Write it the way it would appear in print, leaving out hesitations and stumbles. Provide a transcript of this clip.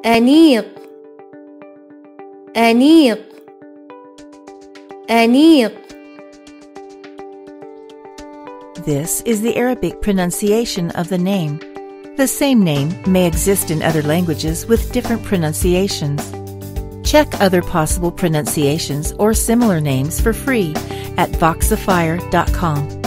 أنيق أنيق أنيق. This is the Arabic pronunciation of the name. The same name may exist in other languages with different pronunciations. Check other possible pronunciations or similar names for free at voxifier.com.